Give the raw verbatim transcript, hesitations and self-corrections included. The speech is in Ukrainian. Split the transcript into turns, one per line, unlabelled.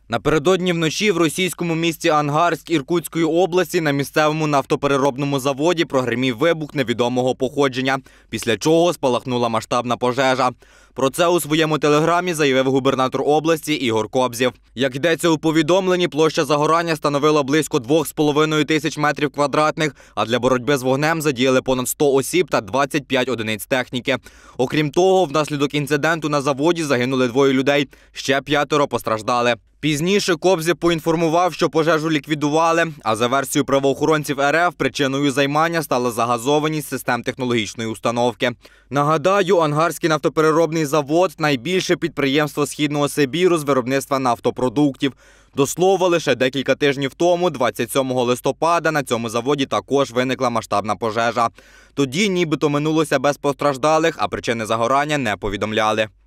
Напередодні вночі в російському місті Ангарськ Іркутської області на місцевому нафтопереробному заводі прогримів вибух невідомого походження, після чого спалахнула масштабна пожежа. Про це у своєму телеграмі заявив губернатор області Ігор Кобзєв. Як йдеться у повідомленні, площа загорання становила близько двох з половиною тисяч метрів квадратних, а для боротьби з вогнем задіяли понад сто осіб та двадцять п'ять одиниць техніки. Окрім того, внаслідок інциденту на заводі загинули двоє людей, ще п'ятеро постраждали. Пізніше Кобзєв поінформував, що пожежу ліквідували, а за версією правоохоронців ер еф причиною займання стала загазованість систем технологічної установки. Нагадаю, Ангарський нафтопереробний завод – найбільше підприємство Східного Сибіру з виробництва нафтопродуктів. До слова, лише декілька тижнів тому, двадцять сьомого листопада, на цьому заводі також виникла масштабна пожежа. Тоді нібито минулося без постраждалих, а причини загорання не повідомляли.